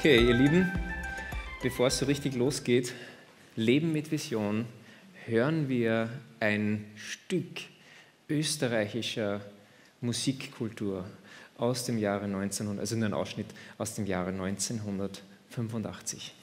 Okay, ihr Lieben, bevor es so richtig losgeht, Leben mit Vision, hören wir ein Stück österreichischer Musikkultur aus dem Jahre 1900, also nur ein Ausschnitt aus dem Jahre 1985.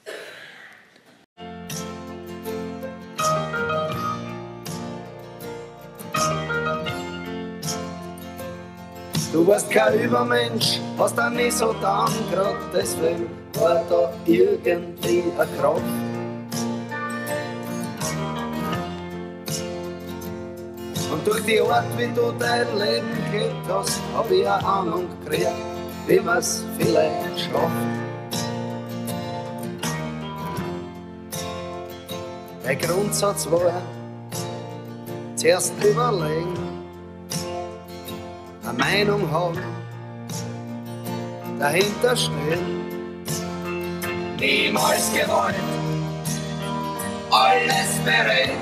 Du warst kein Übermensch, hast auch nicht so getan, grad deswegen war da irgendwie eine Kraft. Und durch die Art, wie du dein Leben gelebt hast, hab ich eine Ahnung gekriegt, wie man's vielleicht schafft. Der Grundsatz war, zuerst überlegen, eine Meinung haben, dahinter stehen. Niemals gewollt, alles bereit,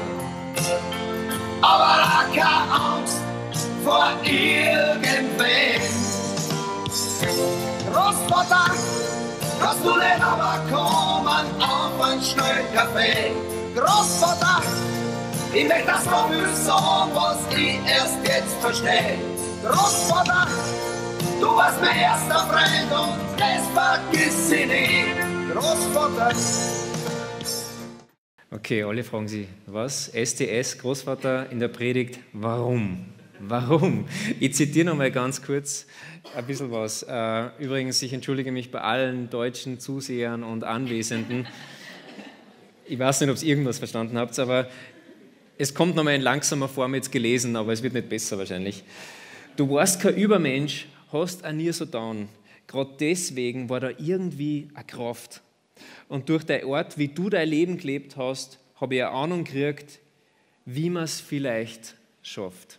aber auch keine Angst vor irgendwem. Großvater, kannst du denn aber kommen auf einen schnellen Kaffee? Großvater, ich möchte das Gefühl sagen, was ich erst jetzt verstehe. Großvater, du warst mein erster Freund und das vergiss ich nie. Großvater. Okay, alle fragen sich, was? STS, Großvater in der Predigt, warum? Warum? Ich zitiere nochmal ganz kurz ein bisschen was. Übrigens, ich entschuldige mich bei allen deutschen Zusehern und Anwesenden. Ich weiß nicht, ob ihr irgendwas verstanden habt, aber es kommt nochmal in langsamer Form jetzt gelesen, aber es wird nicht besser wahrscheinlich. Du warst kein Übermensch, hast auch nie so getan. Gerade deswegen war da irgendwie eine Kraft. Und durch den Ort, wie du dein Leben gelebt hast, habe ich eine Ahnung gekriegt, wie man es vielleicht schafft.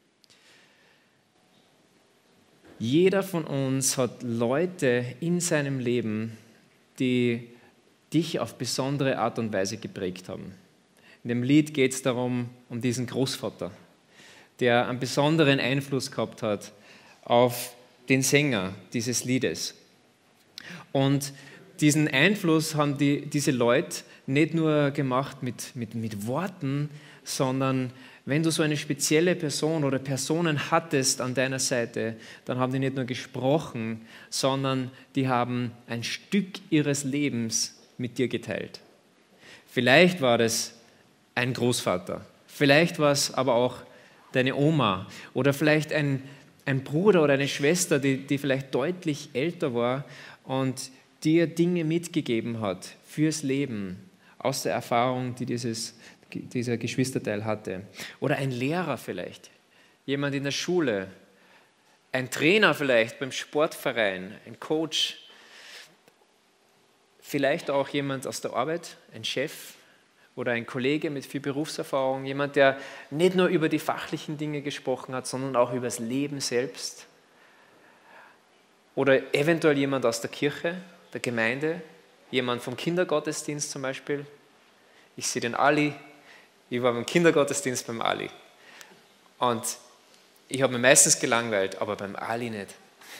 Jeder von uns hat Leute in seinem Leben, die dich auf besondere Art und Weise geprägt haben. In dem Lied geht es darum, um diesen Großvater, der einen besonderen Einfluss gehabt hat auf den Sänger dieses Liedes. Und diesen Einfluss haben diese Leute nicht nur gemacht mit Worten, sondern wenn du so eine spezielle Person oder Personen hattest an deiner Seite, dann haben die nicht nur gesprochen, sondern die haben ein Stück ihres Lebens mit dir geteilt. Vielleicht war das ein Großvater, vielleicht war es aber auch deine Oma oder vielleicht ein Bruder oder eine Schwester, die vielleicht deutlich älter war und dir Dinge mitgegeben hat fürs Leben, aus der Erfahrung, die dieser Geschwisterteil hatte. Oder ein Lehrer vielleicht, jemand in der Schule, ein Trainer vielleicht beim Sportverein, ein Coach, vielleicht auch jemand aus der Arbeit, ein Chef, oder ein Kollege mit viel Berufserfahrung, jemand, der nicht nur über die fachlichen Dinge gesprochen hat, sondern auch über das Leben selbst. Oder eventuell jemand aus der Kirche, der Gemeinde, jemand vom Kindergottesdienst zum Beispiel. Ich sehe den Ali, ich war beim Kindergottesdienst beim Ali. Und ich habe mich meistens gelangweilt, aber beim Ali nicht.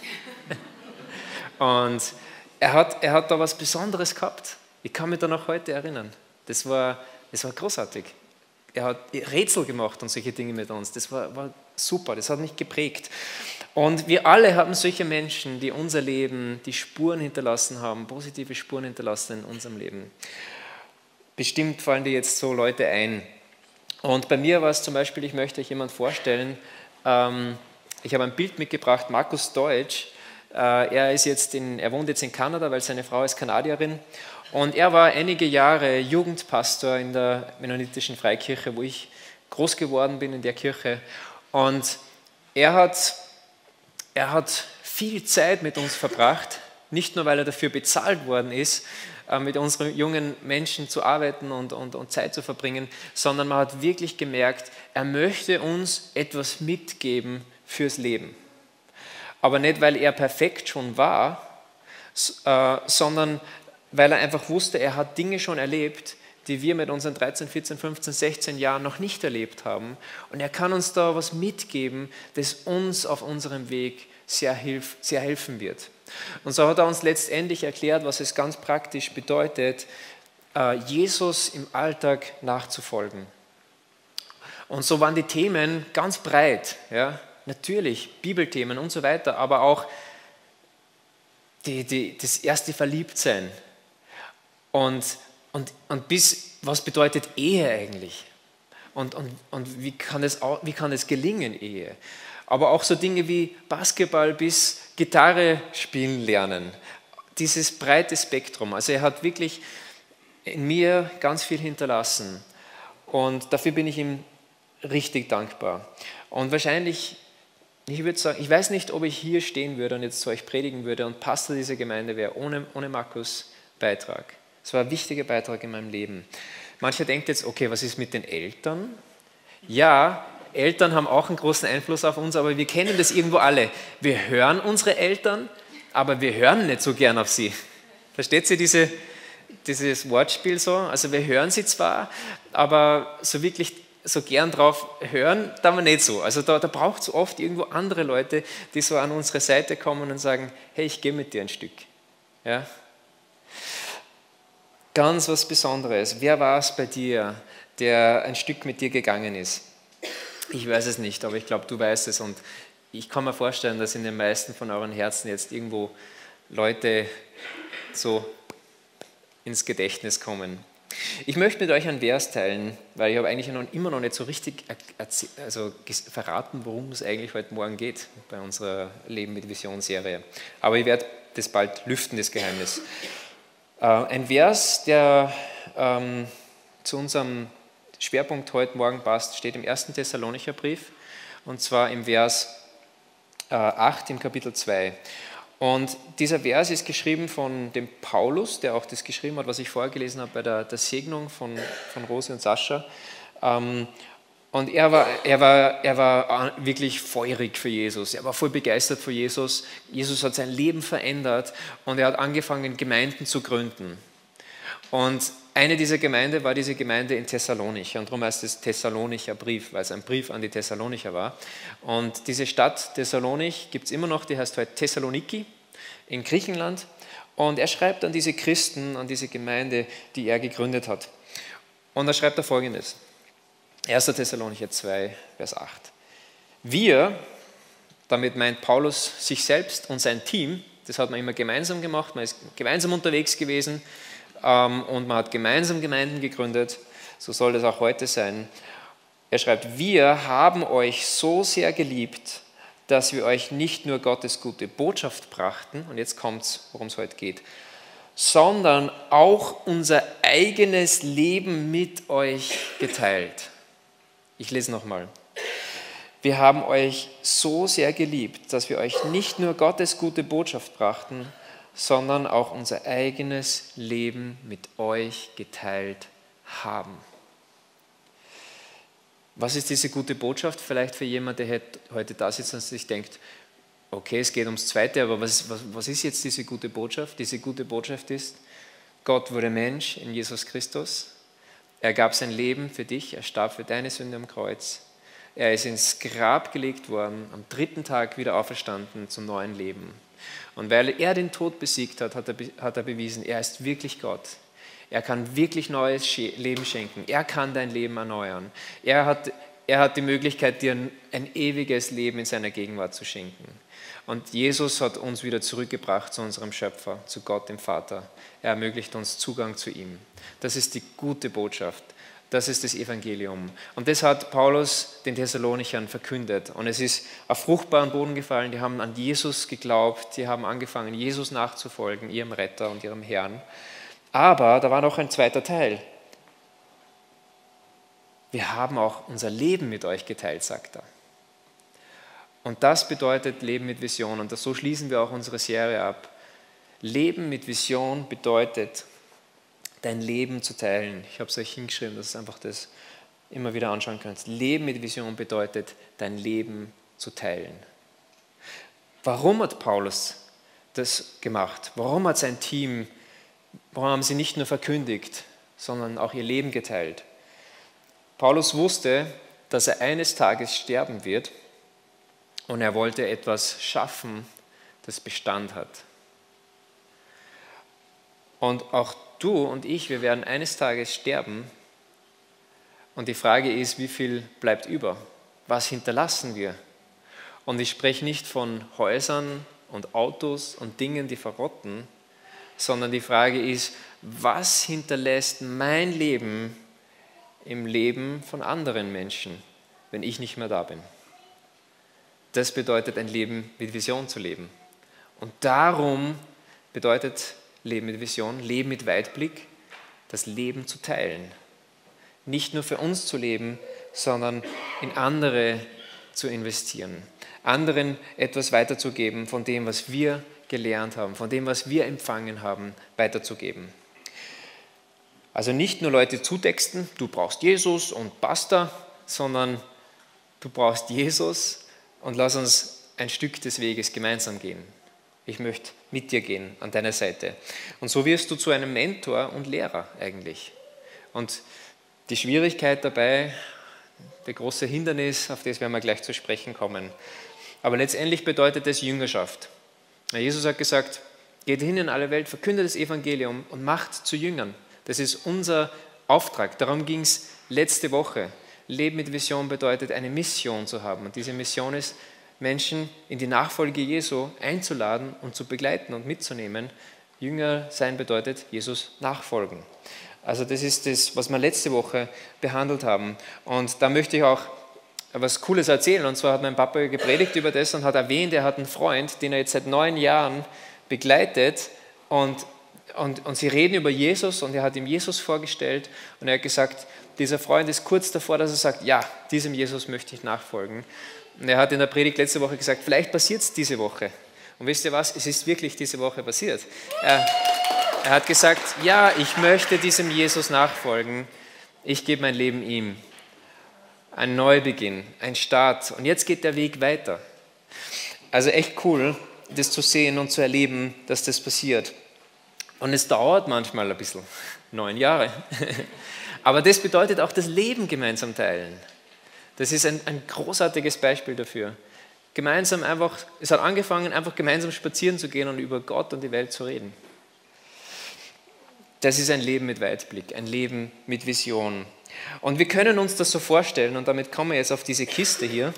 Und er hat da was Besonderes gehabt. Ich kann mich da noch heute erinnern. Das war großartig. Er hat Rätsel gemacht und solche Dinge mit uns. Das war super, das hat mich geprägt. Und wir alle haben solche Menschen, die unser Leben, die Spuren hinterlassen haben, positive Spuren hinterlassen in unserem Leben. Bestimmt fallen dir jetzt so Leute ein. Und bei mir war es zum Beispiel, ich möchte euch jemanden vorstellen, ich habe ein Bild mitgebracht, Markus Deutsch. Er wohnt jetzt in Kanada, weil seine Frau ist Kanadierin. Und er war einige Jahre Jugendpastor in der Mennonitischen Freikirche, wo ich groß geworden bin in der Kirche. Und er hat viel Zeit mit uns verbracht, nicht nur, weil er dafür bezahlt worden ist, mit unseren jungen Menschen zu arbeiten und Zeit zu verbringen, sondern man hat wirklich gemerkt, er möchte uns etwas mitgeben fürs Leben. Aber nicht, weil er perfekt schon war, sondern weil er einfach wusste, er hat Dinge schon erlebt, die wir mit unseren 13, 14, 15, 16 Jahren noch nicht erlebt haben. Und er kann uns da was mitgeben, das uns auf unserem Weg sehr helfen wird. Und so hat er uns letztendlich erklärt, was es ganz praktisch bedeutet, Jesus im Alltag nachzufolgen. Und so waren die Themen ganz breit, ja, natürlich Bibelthemen und so weiter, aber auch das erste Verliebtsein und bis, was bedeutet Ehe eigentlich und wie kann es gelingen, Ehe. Aber auch so Dinge wie Basketball bis Gitarre spielen lernen, dieses breite Spektrum. Also er hat wirklich in mir ganz viel hinterlassen und dafür bin ich ihm richtig dankbar. Und wahrscheinlich, ich würde sagen, ich weiß nicht, ob ich hier stehen würde und jetzt zu euch predigen würde und Pastor dieser Gemeinde wäre, ohne Markus' Beitrag. Es war ein wichtiger Beitrag in meinem Leben. Mancher denkt jetzt, okay, was ist mit den Eltern? Ja, Eltern haben auch einen großen Einfluss auf uns, aber wir kennen das irgendwo alle. Wir hören unsere Eltern, aber wir hören nicht so gern auf sie. Versteht ihr dieses Wortspiel so? Also wir hören sie zwar, aber so wirklich so gern drauf hören, da wir nicht so. Also da braucht es oft irgendwo andere Leute, die so an unsere Seite kommen und sagen, hey, ich gehe mit dir ein Stück. Ja? Ganz was Besonderes. Wer war es bei dir, der ein Stück mit dir gegangen ist? Ich weiß es nicht, aber ich glaube, du weißt es und ich kann mir vorstellen, dass in den meisten von euren Herzen jetzt irgendwo Leute so ins Gedächtnis kommen. Ich möchte mit euch einen Vers teilen, weil ich habe eigentlich immer noch nicht so richtig verraten, worum es eigentlich heute Morgen geht bei unserer Leben mit Vision-Serie. Aber ich werde das bald lüften, das Geheimnis. Ein Vers, der zu unserem Schwerpunkt heute Morgen passt, steht im 1. Thessalonicher Brief und zwar im Vers 8 im Kapitel 2. Und dieser Vers ist geschrieben von dem Paulus, der auch das geschrieben hat, was ich vorher gelesen habe bei der Segnung von Rose und Sascha. Und er war wirklich feurig für Jesus. Er war voll begeistert für Jesus. Jesus hat sein Leben verändert und er hat angefangen, Gemeinden zu gründen. Und eine dieser Gemeinden war diese Gemeinde in Thessalonich. Und darum heißt es Thessalonicher Brief, weil es ein Brief an die Thessalonicher war. Und diese Stadt Thessalonich gibt es immer noch, die heißt heute Thessaloniki in Griechenland. Und er schreibt an diese Christen, an diese Gemeinde, die er gegründet hat. Und da schreibt er Folgendes. 1. Thessalonicher 2, Vers 8. Wir, damit meint Paulus sich selbst und sein Team, das hat man immer gemeinsam gemacht, man ist gemeinsam unterwegs gewesen, und man hat gemeinsam Gemeinden gegründet, so soll das auch heute sein. Er schreibt, wir haben euch so sehr geliebt, dass wir euch nicht nur Gottes gute Botschaft brachten, und jetzt kommt es, worum es heute geht, sondern auch unser eigenes Leben mit euch geteilt. Ich lese nochmal. Wir haben euch so sehr geliebt, dass wir euch nicht nur Gottes gute Botschaft brachten, sondern auch unser eigenes Leben mit euch geteilt haben. Was ist diese gute Botschaft? Vielleicht für jemanden, der heute da sitzt und sich denkt, okay, es geht ums Zweite, aber was ist jetzt diese gute Botschaft? Diese gute Botschaft ist, Gott wurde Mensch in Jesus Christus. Er gab sein Leben für dich, er starb für deine Sünde am Kreuz. Er ist ins Grab gelegt worden, am 3. Tag wieder auferstanden zum neuen Leben. Und weil er den Tod besiegt hat, hat er bewiesen, er ist wirklich Gott. Er kann wirklich neues Leben schenken. Er kann dein Leben erneuern. Er hat die Möglichkeit, dir ein ewiges Leben in seiner Gegenwart zu schenken. Und Jesus hat uns wieder zurückgebracht zu unserem Schöpfer, zu Gott, dem Vater. Er ermöglicht uns Zugang zu ihm. Das ist die gute Botschaft. Das ist das Evangelium. Und das hat Paulus den Thessalonichern verkündet. Und es ist auf fruchtbaren Boden gefallen. Die haben an Jesus geglaubt. Die haben angefangen, Jesus nachzufolgen, ihrem Retter und ihrem Herrn. Aber da war noch ein zweiter Teil. Wir haben auch unser Leben mit euch geteilt, sagt er. Und das bedeutet Leben mit Vision. Und so schließen wir auch unsere Serie ab. Leben mit Vision bedeutet, dein Leben zu teilen. Ich habe es euch hingeschrieben, dass ihr einfach das immer wieder anschauen könnt. Leben mit Vision bedeutet, dein Leben zu teilen. Warum hat Paulus das gemacht? Warum hat sein Team, warum haben sie nicht nur verkündigt, sondern auch ihr Leben geteilt? Paulus wusste, dass er eines Tages sterben wird Und er wollte etwas schaffen, das Bestand hat. Und auch du und ich, wir werden eines Tages sterben. Und die Frage ist, wie viel bleibt über? Was hinterlassen wir? Und ich spreche nicht von Häusern und Autos und Dingen, die verrotten, sondern die Frage ist, was hinterlässt mein Leben im Leben von anderen Menschen, wenn ich nicht mehr da bin? Das bedeutet, ein Leben mit Vision zu leben. Und darum bedeutet Leben mit Vision, Leben mit Weitblick, das Leben zu teilen. Nicht nur für uns zu leben, sondern in andere zu investieren. Anderen etwas weiterzugeben von dem, was wir gelernt haben, von dem, was wir empfangen haben, weiterzugeben. Also nicht nur Leute zutexten, du brauchst Jesus und basta, sondern du brauchst Jesus und lass uns ein Stück des Weges gemeinsam gehen. Ich möchte mit dir gehen, an deiner Seite. Und so wirst du zu einem Mentor und Lehrer eigentlich. Und die Schwierigkeit dabei, der große Hindernis, auf das werden wir gleich zu sprechen kommen. Aber letztendlich bedeutet es Jüngerschaft. Jesus hat gesagt, geht hin in alle Welt, verkündet das Evangelium und macht zu Jüngern. Das ist unser Auftrag. Darum ging es letzte Woche. Leben mit Vision bedeutet, eine Mission zu haben. Und diese Mission ist, Menschen in die Nachfolge Jesu einzuladen und zu begleiten und mitzunehmen. Jünger sein bedeutet, Jesus nachfolgen. Also das ist das, was wir letzte Woche behandelt haben. Und da möchte ich auch was Cooles erzählen. Und zwar hat mein Papa gepredigt über das und hat erwähnt, er hat einen Freund, den er jetzt seit 9 Jahren begleitet. Und sie reden über Jesus und er hat ihm Jesus vorgestellt. Und er hat gesagt, dieser Freund ist kurz davor, dass er sagt, ja, diesem Jesus möchte ich nachfolgen. Und er hat in der Predigt letzte Woche gesagt, vielleicht passiert es diese Woche. Und wisst ihr was, es ist wirklich diese Woche passiert. Er hat gesagt, ja, ich möchte diesem Jesus nachfolgen. Ich gebe mein Leben ihm. Ein Neubeginn, ein Start. Und jetzt geht der Weg weiter. Also echt cool, das zu sehen und zu erleben, dass das passiert. Und es dauert manchmal ein bisschen, 9 Jahre. Aber das bedeutet auch das Leben gemeinsam teilen. Das ist ein großartiges Beispiel dafür. Gemeinsam einfach, es hat angefangen, einfach gemeinsam spazieren zu gehen und über Gott und die Welt zu reden. Das ist ein Leben mit Weitblick, ein Leben mit Vision. Und wir können uns das so vorstellen, und damit kommen wir jetzt auf diese Kiste hier,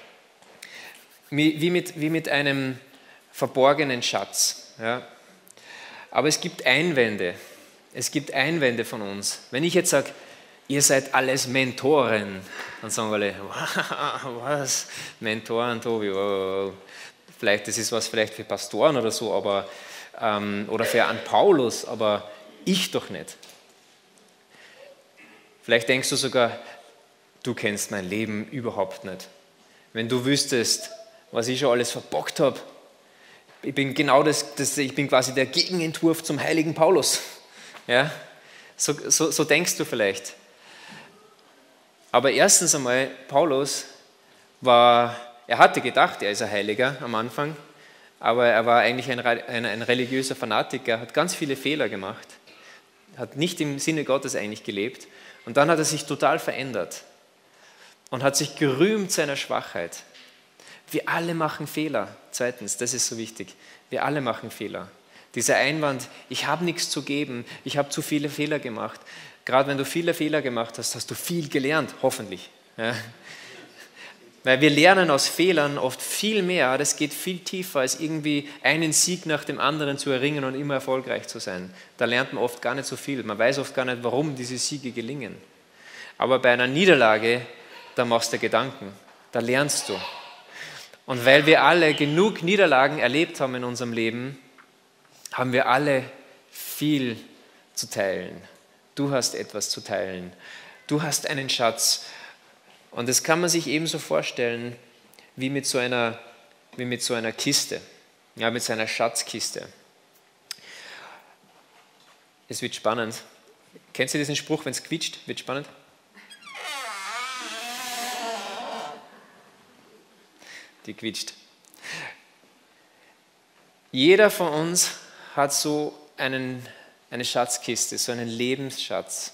wie mit einem verborgenen Schatz. Ja. Aber es gibt Einwände. Es gibt Einwände von uns. Wenn ich jetzt sage, ihr seid alles Mentoren, dann sagen alle, was? Mentoren, Tobi? Oh. Vielleicht, das ist was vielleicht für Pastoren oder so, aber, oder für einen Paulus, aber ich doch nicht. Vielleicht denkst du sogar, du kennst mein Leben überhaupt nicht. Wenn du wüsstest, was ich schon alles verbockt habe, ich bin genau ich bin quasi der Gegenentwurf zum heiligen Paulus. Ja? So denkst du vielleicht. Aber erstens einmal, Paulus er hatte gedacht, er ist ein Heiliger am Anfang, aber er war eigentlich ein religiöser Fanatiker, hat ganz viele Fehler gemacht, hat nicht im Sinne Gottes eigentlich gelebt und dann hat er sich total verändert und hat sich gerühmt seiner Schwachheit. Wir alle machen Fehler. Zweitens, das ist so wichtig, wir alle machen Fehler. Dieser Einwand, ich habe nichts zu geben, ich habe zu viele Fehler gemacht. Gerade wenn du viele Fehler gemacht hast, hast du viel gelernt, hoffentlich. Ja. Weil wir lernen aus Fehlern oft viel mehr, das geht viel tiefer, als irgendwie einen Sieg nach dem anderen zu erringen und immer erfolgreich zu sein. Da lernt man oft gar nicht so viel, man weiß oft gar nicht, warum diese Siege gelingen. Aber bei einer Niederlage, da machst du Gedanken, da lernst du. Und weil wir alle genug Niederlagen erlebt haben in unserem Leben, haben wir alle viel zu teilen. Du hast etwas zu teilen. Du hast einen Schatz. Und das kann man sich ebenso vorstellen wie mit so einer Kiste, ja, mit so einer Schatzkiste. Es wird spannend. Kennst du diesen Spruch, wenn es quietscht, wird spannend? Die quietscht. Jeder von uns hat so eine Schatzkiste, so einen Lebensschatz.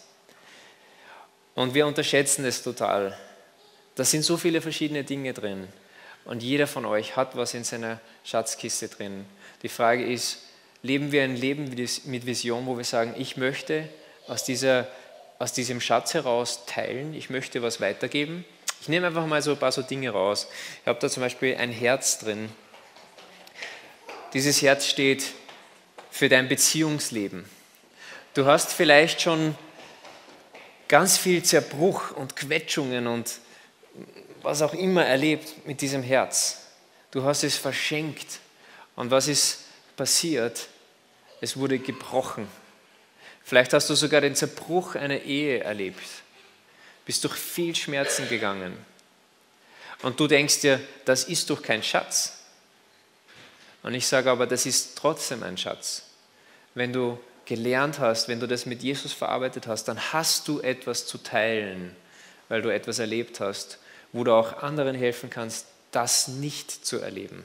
Und wir unterschätzen es total. Da sind so viele verschiedene Dinge drin. Und jeder von euch hat was in seiner Schatzkiste drin. Die Frage ist, leben wir ein Leben mit Vision, wo wir sagen, ich möchte aus diesem Schatz heraus teilen, ich möchte was weitergeben. Ich nehme einfach mal so ein paar so Dinge raus. Ich habe da zum Beispiel ein Herz drin. Dieses Herz steht für dein Beziehungsleben. Du hast vielleicht schon ganz viel Zerbruch und Quetschungen und was auch immer erlebt mit diesem Herz. Du hast es verschenkt. Und was ist passiert? Es wurde gebrochen. Vielleicht hast du sogar den Zerbruch einer Ehe erlebt. Bist durch viel Schmerzen gegangen. Und du denkst dir, das ist doch kein Schatz. Und ich sage aber, das ist trotzdem ein Schatz. Wenn du gelernt hast, wenn du das mit Jesus verarbeitet hast, dann hast du etwas zu teilen, weil du etwas erlebt hast, wo du auch anderen helfen kannst, das nicht zu erleben.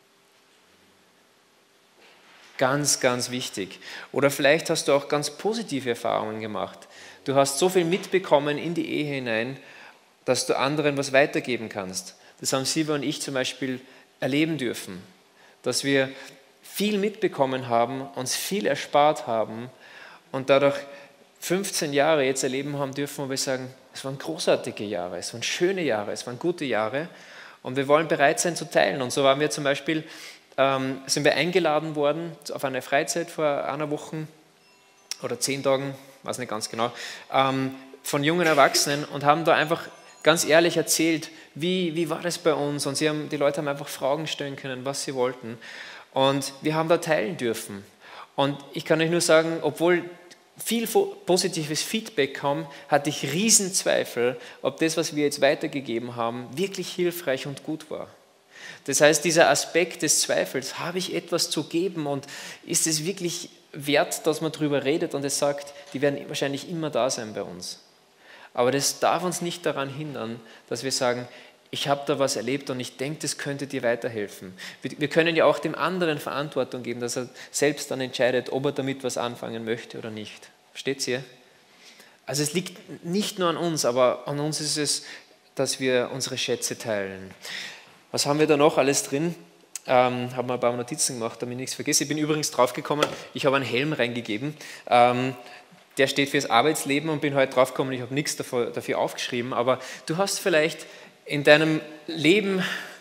Ganz, ganz wichtig. Oder vielleicht hast du auch ganz positive Erfahrungen gemacht. Du hast so viel mitbekommen in die Ehe hinein, dass du anderen was weitergeben kannst. Das haben Silvia und ich zum Beispiel erleben dürfen, dass wir viel mitbekommen haben, uns viel erspart haben und dadurch 15 Jahre jetzt erleben haben dürfen, wo wir sagen, es waren großartige Jahre, es waren schöne Jahre, es waren gute Jahre und wir wollen bereit sein zu teilen. Und so waren wir zum Beispiel, sind wir eingeladen worden auf eine Freizeit vor einer Woche oder 10 Tagen, weiß nicht ganz genau, von jungen Erwachsenen und haben da einfach ganz ehrlich erzählt, wie war das bei uns? Und die Leute haben einfach Fragen stellen können, was sie wollten. Und wir haben da teilen dürfen. Und ich kann euch nur sagen, obwohl viel positives Feedback kam, hatte ich Riesenzweifel, ob das, was wir jetzt weitergegeben haben, wirklich hilfreich und gut war. Das heißt, dieser Aspekt des Zweifels, habe ich etwas zu geben und ist es wirklich wert, dass man darüber redet und es sagt, die werden wahrscheinlich immer da sein bei uns. Aber das darf uns nicht daran hindern, dass wir sagen, ich habe da was erlebt und ich denke, das könnte dir weiterhelfen. Wir können ja auch dem anderen Verantwortung geben, dass er selbst dann entscheidet, ob er damit was anfangen möchte oder nicht. Versteht ihr? Also es liegt nicht nur an uns, aber an uns ist es, dass wir unsere Schätze teilen. Was haben wir da noch alles drin? Habe mal ein paar Notizen gemacht, damit ich nichts vergesse. Ich bin übrigens draufgekommen, ich habe einen Helm reingegeben. Der steht fürs Arbeitsleben und bin heute draufgekommen, ich habe nichts dafür aufgeschrieben, aber du hast vielleicht in deinem Leben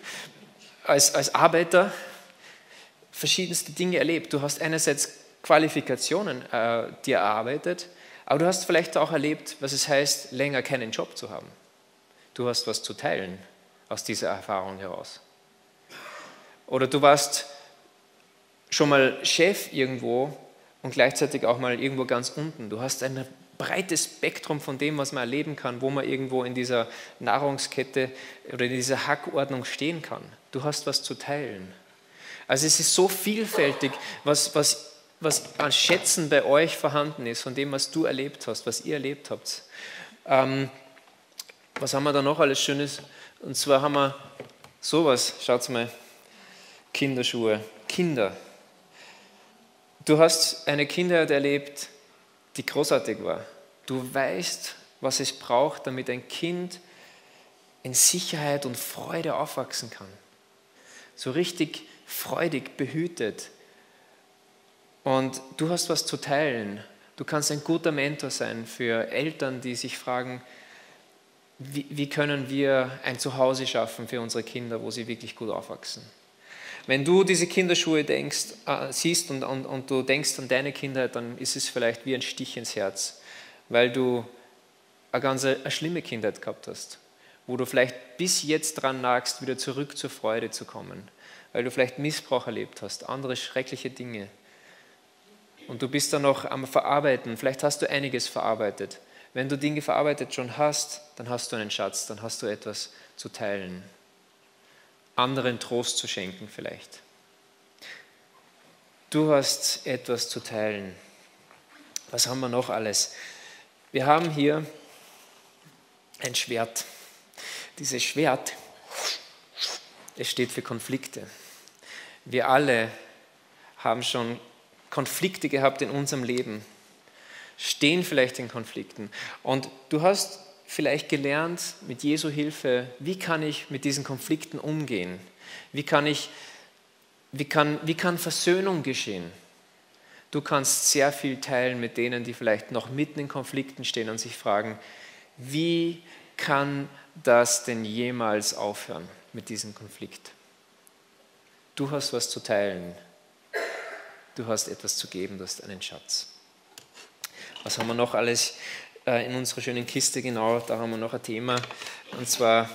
als Arbeiter verschiedenste Dinge erlebt. Du hast einerseits Qualifikationen dir erarbeitet, aber du hast vielleicht auch erlebt, was es heißt, länger keinen Job zu haben. Du hast was zu teilen aus dieser Erfahrung heraus. Oder du warst schon mal Chef irgendwo und gleichzeitig auch mal irgendwo ganz unten. Du hast ein breites Spektrum von dem, was man erleben kann, wo man irgendwo in dieser Nahrungskette oder in dieser Hackordnung stehen kann. Du hast was zu teilen. Also es ist so vielfältig, was an Schätzen bei euch vorhanden ist, von dem, was du erlebt hast, was ihr erlebt habt. Was haben wir da noch alles Schönes? Und zwar haben wir sowas, schaut mal, Kinderschuhe, Kinder. Du hast eine Kindheit erlebt, die großartig war. Du weißt, was es braucht, damit ein Kind in Sicherheit und Freude aufwachsen kann. So richtig freudig, behütet. Und du hast was zu teilen. Du kannst ein guter Mentor sein für Eltern, die sich fragen, wie können wir ein Zuhause schaffen für unsere Kinder, wo sie wirklich gut aufwachsen. Wenn du diese Kinderschuhe siehst und du denkst an deine Kindheit, dann ist es vielleicht wie ein Stich ins Herz, weil du eine schlimme Kindheit gehabt hast, wo du vielleicht bis jetzt dran nagst, wieder zurück zur Freude zu kommen, weil du vielleicht Missbrauch erlebt hast, andere schreckliche Dinge. Und du bist dann noch am Verarbeiten, vielleicht hast du einiges verarbeitet. Wenn du Dinge verarbeitet schon hast, dann hast du einen Schatz, dann hast du etwas zu teilen. Anderen Trost zu schenken vielleicht. Du hast etwas zu teilen. Was haben wir noch alles? Wir haben hier ein Schwert. Dieses Schwert, es steht für Konflikte. Wir alle haben schon Konflikte gehabt in unserem Leben, stehen vielleicht in Konflikten. Und du hast vielleicht gelernt, mit Jesu Hilfe, wie kann ich mit diesen Konflikten umgehen? Wie kann Versöhnung geschehen? Du kannst sehr viel teilen mit denen, die vielleicht noch mitten in Konflikten stehen und sich fragen, wie kann das denn jemals aufhören mit diesem Konflikt? Du hast was zu teilen. Du hast etwas zu geben, du hast einen Schatz. Was haben wir noch alles in unserer schönen Kiste? Genau, da haben wir noch ein Thema. Und zwar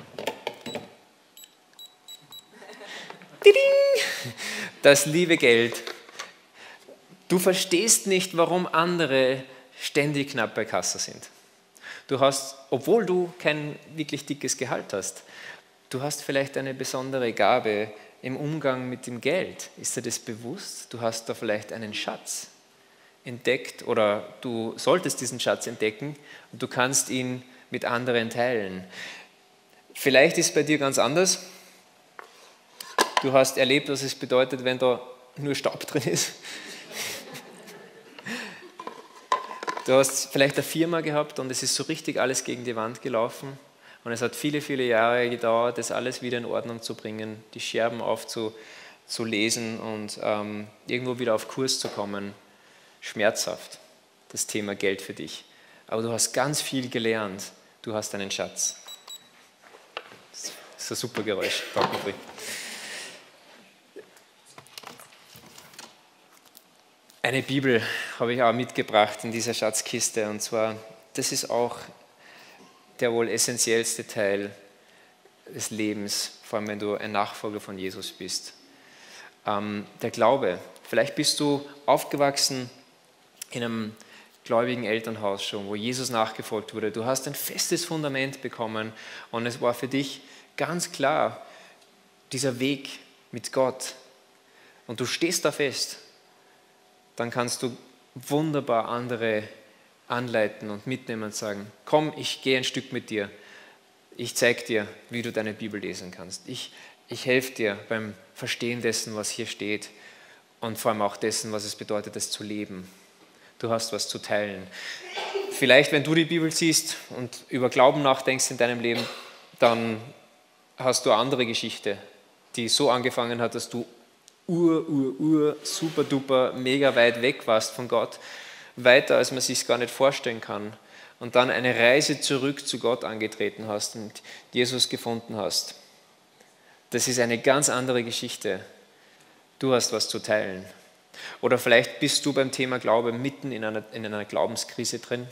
das liebe Geld. Du verstehst nicht, warum andere ständig knapp bei Kasse sind. Du hast, obwohl du kein wirklich dickes Gehalt hast, du hast vielleicht eine besondere Gabe im Umgang mit dem Geld. Ist dir das bewusst? Du hast da vielleicht einen Schatz entdeckt oder du solltest diesen Schatz entdecken und du kannst ihn mit anderen teilen. Vielleicht ist es bei dir ganz anders. Du hast erlebt, was es bedeutet, wenn da nur Staub drin ist. Du hast vielleicht eine Firma gehabt und es ist so richtig alles gegen die Wand gelaufen und es hat viele, viele Jahre gedauert, das alles wieder in Ordnung zu bringen, die Scherben aufzulesen und irgendwo wieder auf Kurs zu kommen. Schmerzhaft, das Thema Geld für dich. Aber du hast ganz viel gelernt, du hast einen Schatz. Das ist ein super Geräusch, danke. Eine Bibel habe ich auch mitgebracht in dieser Schatzkiste und zwar, das ist auch der wohl essentiellste Teil des Lebens, vor allem wenn du ein Nachfolger von Jesus bist. Der Glaube. Vielleicht bist du aufgewachsen in einem gläubigen Elternhaus schon, wo Jesus nachgefolgt wurde. Du hast ein festes Fundament bekommen und es war für dich ganz klar, dieser Weg mit Gott und du stehst da fest. Dann kannst du wunderbar andere anleiten und mitnehmen und sagen, komm, ich gehe ein Stück mit dir. Ich zeige dir, wie du deine Bibel lesen kannst. Ich helfe dir beim Verstehen dessen, was hier steht und vor allem auch dessen, was es bedeutet, es zu leben. Du hast was zu teilen. Vielleicht, wenn du die Bibel siehst und über Glauben nachdenkst in deinem Leben, dann hast du eine andere Geschichte, die so angefangen hat, dass du super duper mega weit weg warst von Gott, weiter als man sich gar nicht vorstellen kann und dann eine Reise zurück zu Gott angetreten hast und Jesus gefunden hast. Das ist eine ganz andere Geschichte. Du hast was zu teilen. Oder vielleicht bist du beim Thema Glaube mitten in einer Glaubenskrise drin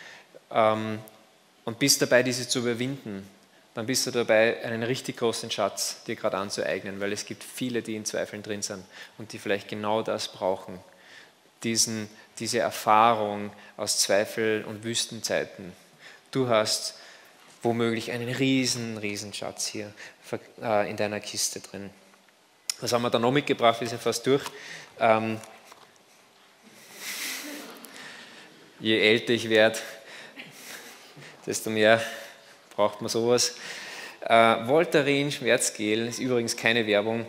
und bist dabei, diese zu überwinden. Dann bist du dabei, einen richtig großen Schatz dir gerade anzueignen, weil es gibt viele, die in Zweifeln drin sind und die vielleicht genau das brauchen. Diese Erfahrung aus Zweifel- und Wüstenzeiten. Du hast womöglich einen riesen Schatz hier in deiner Kiste drin. Was haben wir da noch mitgebracht? Wir sind fast durch. Je älter ich werde, desto mehr braucht man sowas. Voltaren Schmerzgel, ist übrigens keine Werbung.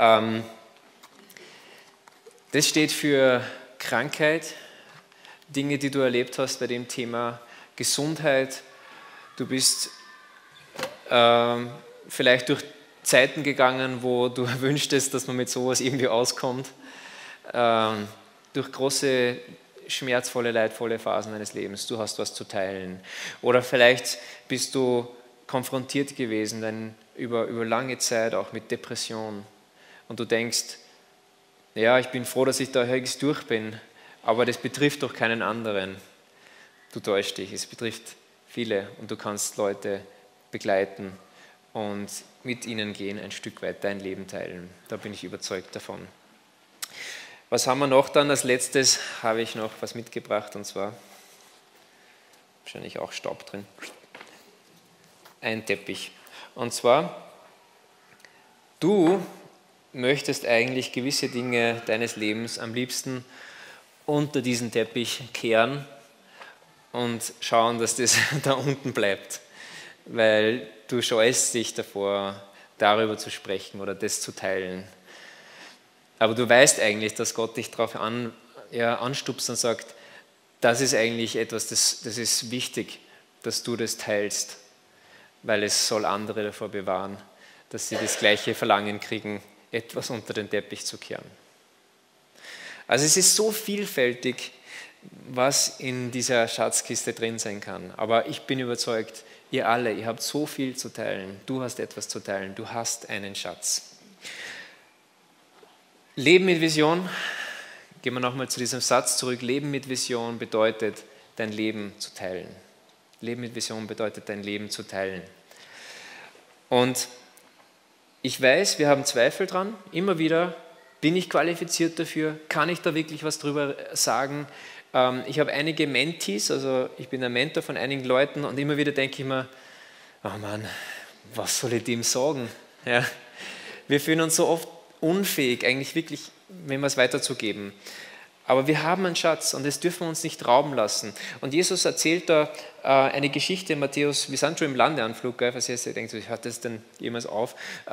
Das steht für Krankheit, Dinge, die du erlebt hast bei dem Thema Gesundheit. Du bist vielleicht durch Zeiten gegangen, wo du wünschtest, dass man mit sowas irgendwie auskommt. Durch große, schmerzvolle, leidvolle Phasen deines Lebens. Du hast was zu teilen. Oder vielleicht bist du konfrontiert gewesen, über lange Zeit auch mit Depression. Und du denkst, ja, ich bin froh, dass ich da höchst durch bin, aber das betrifft doch keinen anderen. Du täuschst dich, es betrifft viele und du kannst Leute begleiten und mit ihnen gehen, ein Stück weit dein Leben teilen. Da bin ich überzeugt davon. Was haben wir noch dann? Als letztes habe ich noch was mitgebracht und zwar, wahrscheinlich auch Staub drin, ein Teppich. Und zwar, du möchtest eigentlich gewisse Dinge deines Lebens am liebsten unter diesen Teppich kehren und schauen, dass das da unten bleibt, weil du scheust dich davor, darüber zu sprechen oder das zu teilen. Aber du weißt eigentlich, dass Gott dich darauf anstupst und sagt, das ist eigentlich etwas, das ist wichtig dass du das teilst, weil es soll andere davor bewahren, dass sie das gleiche Verlangen kriegen, etwas unter den Teppich zu kehren. Also es ist so vielfältig, was in dieser Schatzkiste drin sein kann. Aber ich bin überzeugt, ihr alle, ihr habt so viel zu teilen. Du hast etwas zu teilen, du hast einen Schatz. Leben mit Vision, gehen wir nochmal zu diesem Satz zurück. Leben mit Vision bedeutet, dein Leben zu teilen. Leben mit Vision bedeutet, dein Leben zu teilen. Und ich weiß, wir haben Zweifel dran, immer wieder. Bin ich qualifiziert dafür? Kann ich da wirklich was drüber sagen? Ich habe einige Mentees, also ich bin ein Mentor von einigen Leuten und immer wieder denke ich mir, oh Mann, was soll ich dem sagen? Ja. Wir fühlen uns so oft unfähig, eigentlich wirklich, wenn wir es weiterzugeben. Aber wir haben einen Schatz und das dürfen wir uns nicht rauben lassen. Und Jesus erzählt da eine Geschichte in Matthäus, wir sind schon im Landeanflug, gell, falls ihr denkt, hört das denn jemals auf?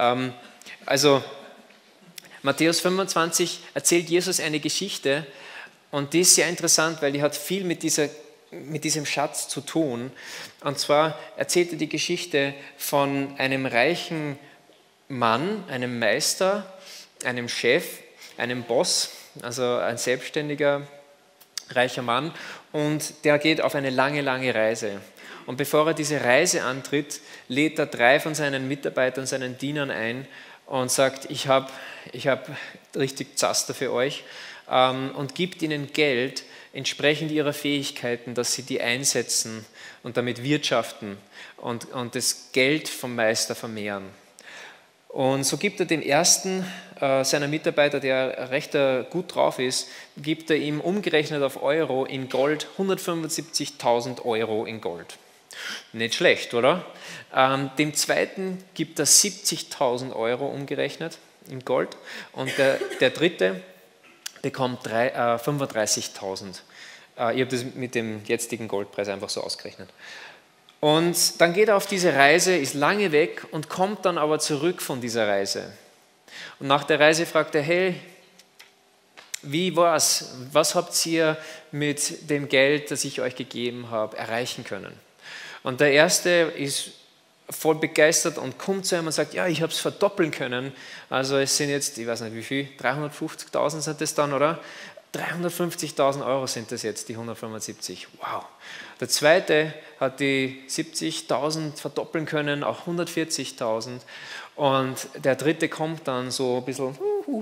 Matthäus 25 erzählt Jesus eine Geschichte und die ist sehr interessant, weil die hat viel mit diesem Schatz zu tun. Und zwar erzählt er die Geschichte von einem reichen Mann, einem Meister, einem Chef, einem Boss, also ein selbstständiger, reicher Mann, und der geht auf eine lange, lange Reise. Und bevor er diese Reise antritt, lädt er 3 von seinen Mitarbeitern, seinen Dienern ein und sagt, ich hab richtig Zaster für euch, und gibt ihnen Geld entsprechend ihrer Fähigkeiten, dass sie die einsetzen und damit wirtschaften und das Geld vom Meister vermehren. Und so gibt er dem ersten seiner Mitarbeiter, der recht gut drauf ist, gibt er ihm umgerechnet auf Euro in Gold 175.000 Euro in Gold. Nicht schlecht, oder? Dem zweiten gibt er 70.000 Euro umgerechnet in Gold und der dritte bekommt 35.000. Ich habe das mit dem jetzigen Goldpreis einfach so ausgerechnet. Und dann geht er auf diese Reise, ist lange weg und kommt dann aber zurück von dieser Reise. Und nach der Reise fragt er, hey, wie war's? Was habt ihr mit dem Geld, das ich euch gegeben habe, erreichen können? Und der Erste ist voll begeistert und kommt zu ihm und sagt, ja, ich habe es verdoppeln können. Also es sind jetzt, ich weiß nicht wie viel, 350.000 sind das dann, oder? 350.000 Euro sind das jetzt, die 175. Wow. Der Zweite hat die 70.000 verdoppeln können, auch 140.000. Und der Dritte kommt dann so ein bisschen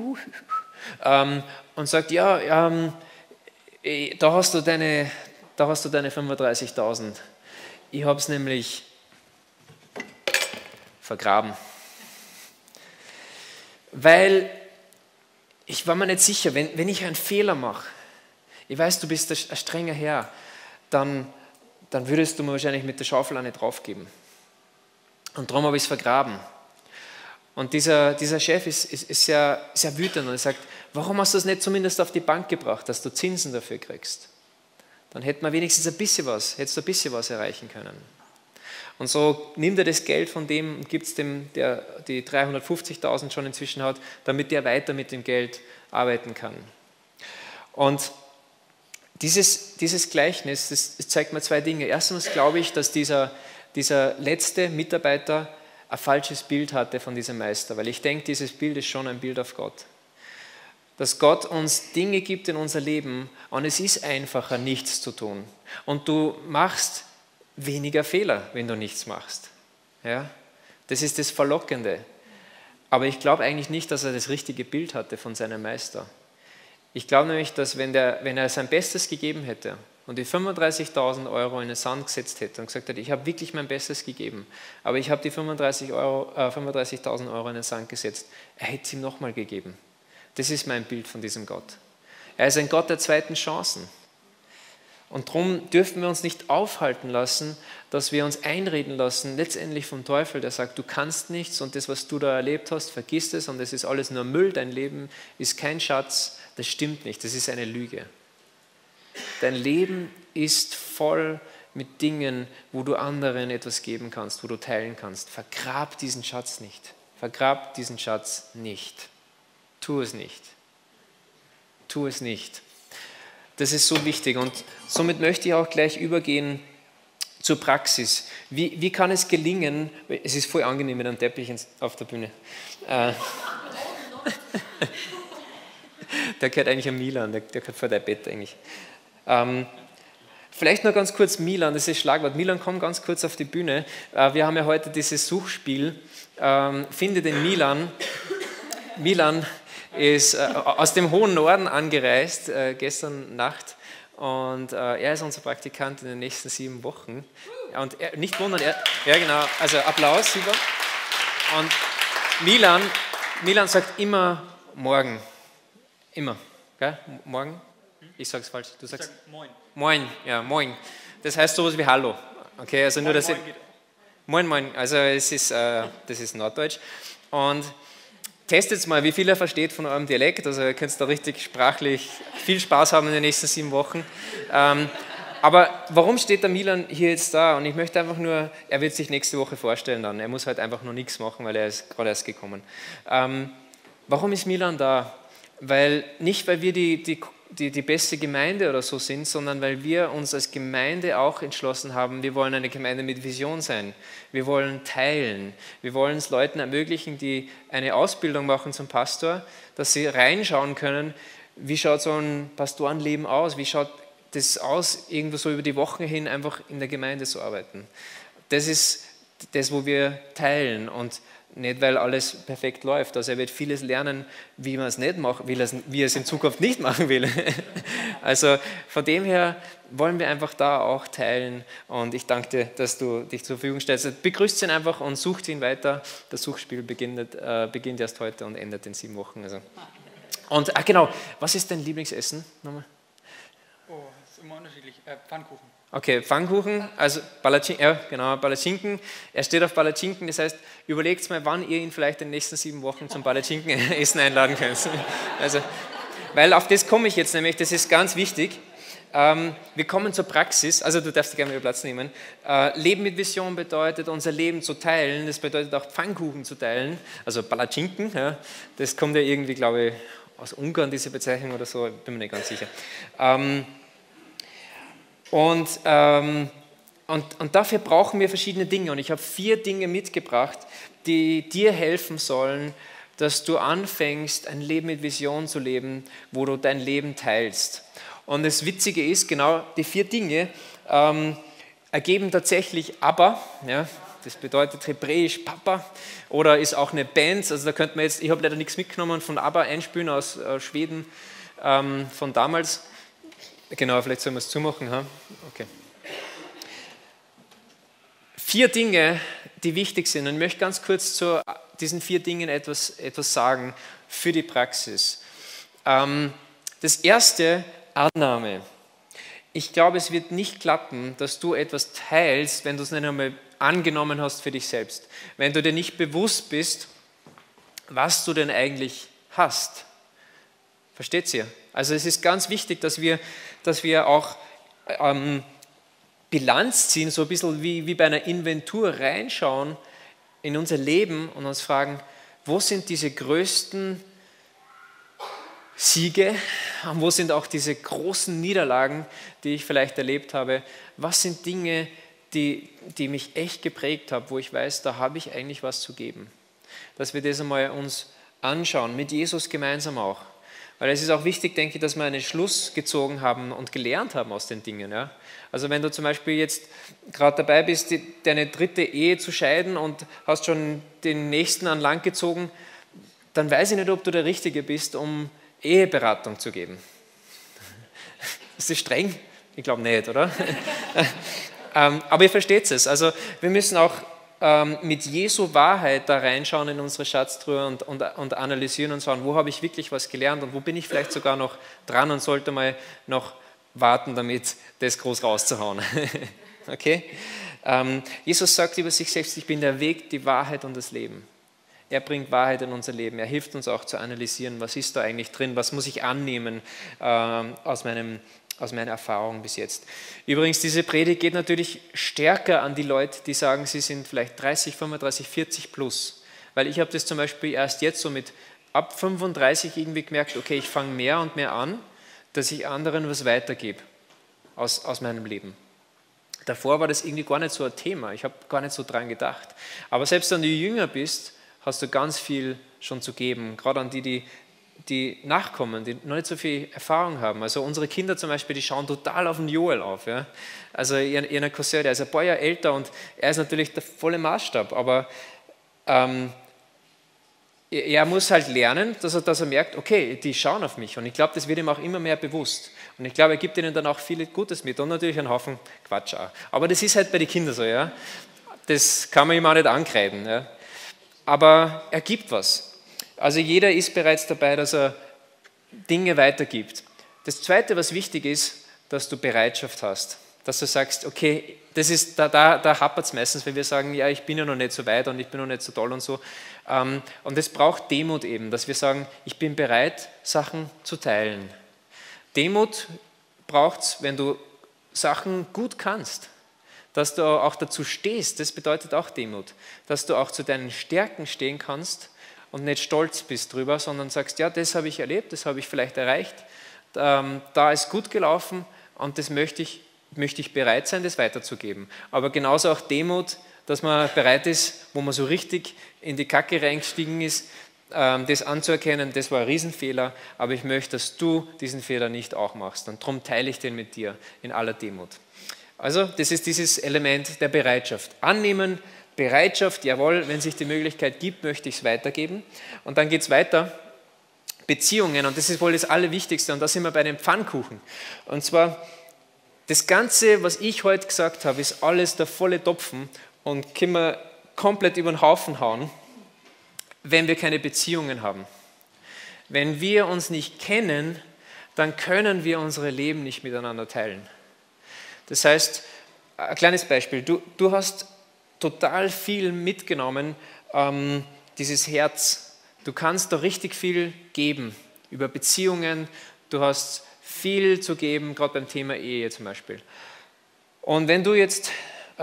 und sagt, ja, da hast du deine 35.000. Ich habe es nämlich vergraben. Weil ich war mir nicht sicher, wenn ich einen Fehler mache, ich weiß, du bist ein strenger Herr, dann würdest du mir wahrscheinlich mit der Schaufel auch nicht draufgeben. Und darum habe ich es vergraben. Und dieser Chef ist sehr, sehr wütend und er sagt, warum hast du es nicht zumindest auf die Bank gebracht, dass du Zinsen dafür kriegst? Dann hätte man wenigstens hättest du ein bisschen was erreichen können. Und so nimmt er das Geld von dem und gibt es dem, der die 350.000 schon inzwischen hat, damit der weiter mit dem Geld arbeiten kann. Und dieses Gleichnis, das zeigt mir 2 Dinge. Erstens glaube ich, dass dieser letzte Mitarbeiter ein falsches Bild hatte von diesem Meister, weil ich denke, dieses Bild ist schon ein Bild auf Gott. Dass Gott uns Dinge gibt in unser Leben und es ist einfacher, nichts zu tun. Und du machst weniger Fehler, wenn du nichts machst. Ja? Das ist das Verlockende. Aber ich glaube eigentlich nicht, dass er das richtige Bild hatte von seinem Meister. Ich glaube nämlich, dass wenn er sein Bestes gegeben hätte und die 35.000 Euro in den Sand gesetzt hätte und gesagt hätte, ich habe wirklich mein Bestes gegeben, aber ich habe die 35.000 Euro in den Sand gesetzt, er hätte es ihm nochmal gegeben. Das ist mein Bild von diesem Gott. Er ist ein Gott der zweiten Chancen. Und darum dürfen wir uns nicht aufhalten lassen, dass wir uns einreden lassen, letztendlich vom Teufel, der sagt, du kannst nichts und das, was du da erlebt hast, vergiss es und es ist alles nur Müll, dein Leben ist kein Schatz. Das stimmt nicht, das ist eine Lüge. Dein Leben ist voll mit Dingen, wo du anderen etwas geben kannst, wo du teilen kannst. Vergrab diesen Schatz nicht. Vergrab diesen Schatz nicht. Tu es nicht. Tu es nicht. Das ist so wichtig und somit möchte ich auch gleich übergehen zur Praxis. Wie kann es gelingen, es ist voll angenehm mit einem Teppich auf der Bühne. Der gehört eigentlich an Milan, der gehört vor dein Bett eigentlich. Vielleicht noch ganz kurz Milan, das ist das Schlagwort. Milan, komm ganz kurz auf die Bühne. Wir haben ja heute dieses Suchspiel. Finde den Milan. Milan ist aus dem hohen Norden angereist, gestern Nacht. Und er ist unser Praktikant in den nächsten 7 Wochen. Und nicht wundern, ja genau, also Applaus, super. Und Milan sagt immer morgen. Immer, gell? Morgen? Ich sage es falsch. Du sagst moin. Moin, ja, moin. Das heißt sowas wie Hallo. Okay, also nur, dass moin, moin. Also das ist Norddeutsch. Und testet mal, wie viel er versteht von eurem Dialekt. Also ihr könnt da richtig sprachlich viel Spaß haben in den nächsten 7 Wochen. Aber warum steht der Milan hier jetzt da? Und ich möchte einfach nur, er wird sich nächste Woche vorstellen dann. Er muss halt einfach nur nichts machen, weil er ist gerade erst gekommen. Warum ist Milan da? Nicht, weil wir die beste Gemeinde oder so sind, sondern weil wir uns als Gemeinde auch entschlossen haben, wir wollen eine Gemeinde mit Vision sein. Wir wollen teilen. Wir wollen es Leuten ermöglichen, die eine Ausbildung machen zum Pastor, dass sie reinschauen können, wie schaut so ein Pastorenleben aus, wie schaut das aus, irgendwo so über die Wochen hin einfach in der Gemeinde zu arbeiten. Das ist das, wo wir teilen und nicht, weil alles perfekt läuft. Also er wird vieles lernen, wie man es nicht macht, wie er es in Zukunft nicht machen will. Also von dem her wollen wir einfach da auch teilen und ich danke dir, dass du dich zur Verfügung stellst. Begrüßt ihn einfach und sucht ihn weiter. Das Suchspiel beginnt erst heute und endet in 7 Wochen. Also. Und genau, was ist dein Lieblingsessen? Nochmal? Oh, das ist immer unterschiedlich. Pfannkuchen. Okay, Pfannkuchen, also Palatschinken, ja genau, Palatschinken. Er steht auf Palatschinken, das heißt, überlegt mal, wann ihr ihn vielleicht in den nächsten 7 Wochen zum Palatschinken-Essen einladen könnt. Also, weil auf das komme ich jetzt nämlich, das ist ganz wichtig. Wir kommen zur Praxis, also du darfst gerne wieder Platz nehmen. Leben mit Vision bedeutet, unser Leben zu teilen, das bedeutet auch Pfannkuchen zu teilen, also Palatschinken, ja, das kommt ja irgendwie, glaube ich, aus Ungarn, diese Bezeichnung oder so, bin mir nicht ganz sicher. Und dafür brauchen wir verschiedene Dinge. Und ich habe 4 Dinge mitgebracht, die dir helfen sollen, dass du anfängst, ein Leben mit Vision zu leben, wo du dein Leben teilst. Und das Witzige ist, genau die 4 Dinge ergeben tatsächlich Abba, ja, das bedeutet hebräisch Papa, oder ist auch eine Band. Also da könnte man jetzt, ich habe leider nichts mitgenommen von Abba einspielen aus Schweden von damals. Genau, vielleicht sollen wir es zumachen. Ha? Okay. 4 Dinge, die wichtig sind. Und ich möchte ganz kurz zu diesen 4 Dingen etwas sagen für die Praxis. Das erste, Annahme. Ich glaube, es wird nicht klappen, dass du etwas teilst, wenn du es nicht einmal angenommen hast für dich selbst. Wenn du dir nicht bewusst bist, was du denn eigentlich hast. Versteht ihr? Also es ist ganz wichtig, dass wir auch Bilanz ziehen, so ein bisschen wie bei einer Inventur reinschauen in unser Leben und uns fragen, wo sind diese größten Siege, und wo sind auch diese großen Niederlagen, die ich vielleicht erlebt habe? Was sind Dinge, die mich echt geprägt haben, wo ich weiß, da habe ich eigentlich was zu geben? Dass wir das einmal uns anschauen, mit Jesus gemeinsam auch. Weil es ist auch wichtig, denke ich, dass wir einen Schluss gezogen haben und gelernt haben aus den Dingen. Ja? Also wenn du zum Beispiel jetzt gerade dabei bist, deine 3. Ehe zu scheiden und hast schon den nächsten an Land gezogen, dann weiß ich nicht, ob du der Richtige bist, um Eheberatung zu geben. Ist das streng? Ich glaube nicht, oder? Aber ihr versteht es. Also wir müssen auch mit Jesu Wahrheit da reinschauen in unsere Schatztruhe und analysieren und schauen, wo habe ich wirklich was gelernt und wo bin ich vielleicht sogar noch dran und sollte mal noch warten, damit das groß rauszuhauen. Okay? Jesus sagt über sich selbst, ich bin der Weg, die Wahrheit und das Leben. Er bringt Wahrheit in unser Leben. Er hilft uns auch zu analysieren, was ist da eigentlich drin, was muss ich annehmen aus meiner Erfahrung bis jetzt. Übrigens, diese Predigt geht natürlich stärker an die Leute, die sagen, sie sind vielleicht 30, 35, 40 plus. Weil ich habe das zum Beispiel erst jetzt so mit ab 35 irgendwie gemerkt, okay, ich fange mehr und mehr an, dass ich anderen was weitergebe aus meinem Leben. Davor war das irgendwie gar nicht so ein Thema, ich habe gar nicht so dran gedacht. Aber selbst wenn du jünger bist, hast du ganz viel schon zu geben, gerade an die nachkommen, die noch nicht so viel Erfahrung haben. Also unsere Kinder zum Beispiel, die schauen total auf den Joel auf. Ja? Also ihren Cousin, der ist ein paar Jahre älter und er ist natürlich der volle Maßstab, aber er muss halt lernen, dass er merkt, okay, die schauen auf mich und ich glaube, das wird ihm auch immer mehr bewusst. Und ich glaube, er gibt ihnen dann auch viel Gutes mit und natürlich einen Haufen Quatsch auch. Aber das ist halt bei den Kindern so, ja. Das kann man ihm auch nicht ankreiden. Ja? Aber er gibt was. Also jeder ist bereits dabei, dass er Dinge weitergibt. Das Zweite, was wichtig ist, dass du Bereitschaft hast. Dass du sagst, okay, das ist, da hapert es meistens, wenn wir sagen, ja, ich bin ja noch nicht so weit und ich bin noch nicht so toll und so. Und es braucht Demut eben, dass wir sagen, ich bin bereit, Sachen zu teilen. Demut braucht es, wenn du Sachen gut kannst. Dass du auch dazu stehst, das bedeutet auch Demut. Dass du auch zu deinen Stärken stehen kannst und nicht stolz bist drüber, sondern sagst, ja, das habe ich erlebt, das habe ich vielleicht erreicht, da ist gut gelaufen und das möchte ich bereit sein, das weiterzugeben. Aber genauso auch Demut, dass man bereit ist, wo man so richtig in die Kacke reingestiegen ist, das anzuerkennen, das war ein Riesenfehler, aber ich möchte, dass du diesen Fehler nicht auch machst. Und darum teile ich den mit dir in aller Demut. Also das ist dieses Element der Bereitschaft. Annehmen, Bereitschaft, jawohl, wenn sich die Möglichkeit gibt, möchte ich es weitergeben. Und dann geht es weiter, Beziehungen, und das ist wohl das Allerwichtigste, und da sind wir bei den Pfannkuchen. Und zwar, das Ganze, was ich heute gesagt habe, ist alles der volle Topfen und können wir komplett über den Haufen hauen, wenn wir keine Beziehungen haben. Wenn wir uns nicht kennen, dann können wir unsere Leben nicht miteinander teilen. Das heißt, ein kleines Beispiel, du hast total viel mitgenommen, dieses Herz. Du kannst da richtig viel geben über Beziehungen, du hast viel zu geben, gerade beim Thema Ehe zum Beispiel. Und wenn du jetzt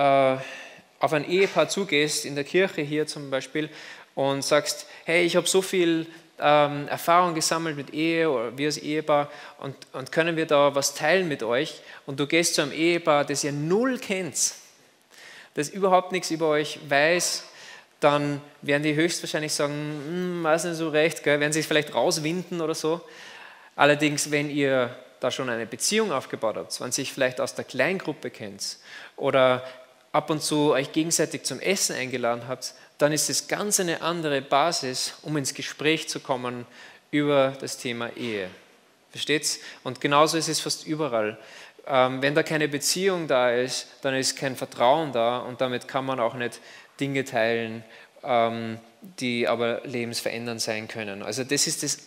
auf ein Ehepaar zugehst, in der Kirche hier zum Beispiel, und sagst, hey, ich habe so viel Erfahrung gesammelt mit Ehe oder wir als Ehepaar und können wir da was teilen mit euch, und du gehst zu einem Ehepaar, das ihr null kennt, das überhaupt nichts über euch weiß, dann werden die höchstwahrscheinlich sagen, weiß nicht so recht, gell? Werden sich vielleicht rauswinden oder so. Allerdings, wenn ihr da schon eine Beziehung aufgebaut habt, wenn ihr sich vielleicht aus der Kleingruppe kennt oder ab und zu euch gegenseitig zum Essen eingeladen habt, dann ist das ganz eine andere Basis, um ins Gespräch zu kommen über das Thema Ehe. Versteht's? Und genauso ist es fast überall. Wenn da keine Beziehung da ist, dann ist kein Vertrauen da und damit kann man auch nicht Dinge teilen, die aber lebensverändernd sein können. Also das ist das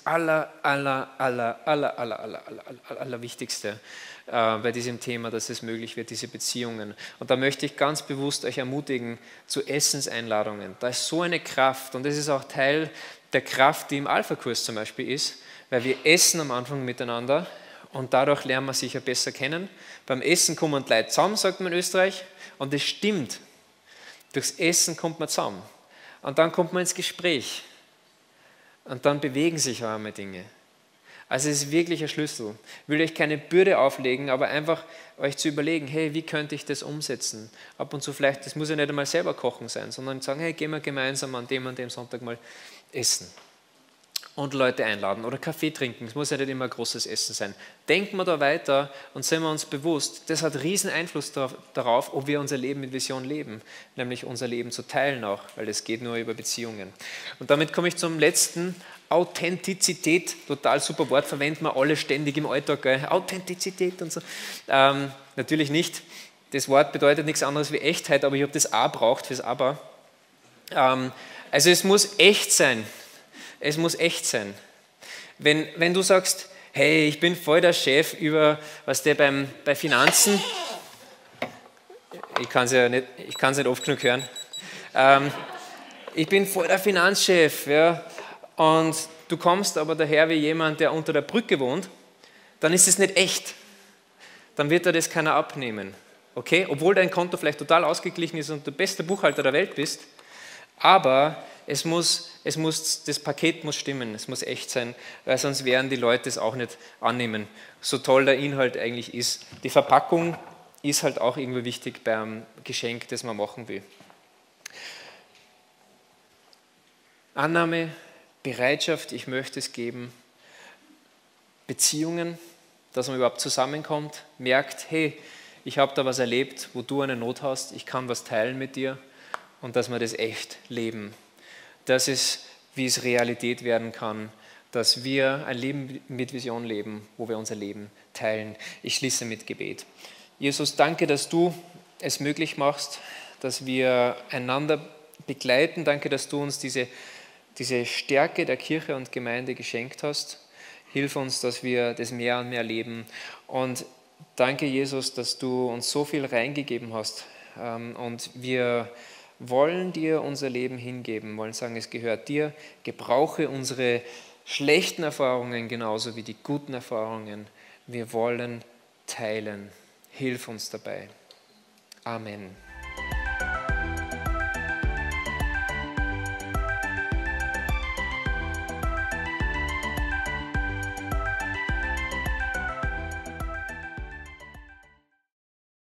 Allerwichtigste bei diesem Thema, dass es möglich wird, diese Beziehungen. Und da möchte ich ganz bewusst euch ermutigen zu Essenseinladungen. Da ist so eine Kraft und das ist auch Teil der Kraft, die im Alpha-Kurs zum Beispiel ist, weil wir essen am Anfang miteinander und dadurch lernen wir sich ja besser kennen. Beim Essen kommen die Leute zusammen, sagt man in Österreich, und das stimmt. Durchs Essen kommt man zusammen. Und dann kommt man ins Gespräch. Und dann bewegen sich auch einmal Dinge. Also es ist wirklich ein Schlüssel. Ich will euch keine Bürde auflegen, aber einfach euch zu überlegen, hey, wie könnte ich das umsetzen? Ab und zu vielleicht, das muss ja nicht einmal selber kochen sein, sondern sagen, hey, gehen wir gemeinsam an dem und dem Sonntag mal essen. Und Leute einladen oder Kaffee trinken. Es muss ja nicht immer ein großes Essen sein. Denken wir da weiter und sind wir uns bewusst, das hat riesen Einfluss darauf, ob wir unser Leben mit Vision leben, nämlich unser Leben zu teilen auch, weil es geht nur über Beziehungen. Und damit komme ich zum letzten, Authentizität, total super Wort, verwenden wir alle ständig im Alltag, gell? Authentizität und so. Natürlich nicht, das Wort bedeutet nichts anderes wie Echtheit, aber ich habe das A braucht fürs Aber. Also es muss echt sein. Es muss echt sein. Wenn du sagst, hey, ich bin voll der Chef über, was der bei Finanzen, ich kann es nicht oft genug hören, ich bin voll der Finanzchef, ja, und du kommst aber daher wie jemand, der unter der Brücke wohnt, dann ist es nicht echt. Dann wird dir das keiner abnehmen. Okay? Obwohl dein Konto vielleicht total ausgeglichen ist und du der beste Buchhalter der Welt bist, aber das Paket muss stimmen, es muss echt sein, weil sonst werden die Leute es auch nicht annehmen, so toll der Inhalt eigentlich ist. Die Verpackung ist halt auch irgendwie wichtig beim Geschenk, das man machen will. Annahme, Bereitschaft, ich möchte es geben, Beziehungen, dass man überhaupt zusammenkommt, merkt, hey, ich habe da was erlebt, wo du eine Not hast, ich kann was teilen mit dir und dass wir das echt leben. Das ist, wie es Realität werden kann, dass wir ein Leben mit Vision leben, wo wir unser Leben teilen. Ich schließe mit Gebet. Jesus, danke, dass du es möglich machst, dass wir einander begleiten. Danke, dass du uns diese Stärke der Kirche und Gemeinde geschenkt hast. Hilf uns, dass wir das mehr und mehr leben. Und danke, Jesus, dass du uns so viel reingegeben hast. Und wir wollen dir unser Leben hingeben, wollen sagen, es gehört dir. Gebrauche unsere schlechten Erfahrungen genauso wie die guten Erfahrungen. Wir wollen teilen. Hilf uns dabei. Amen.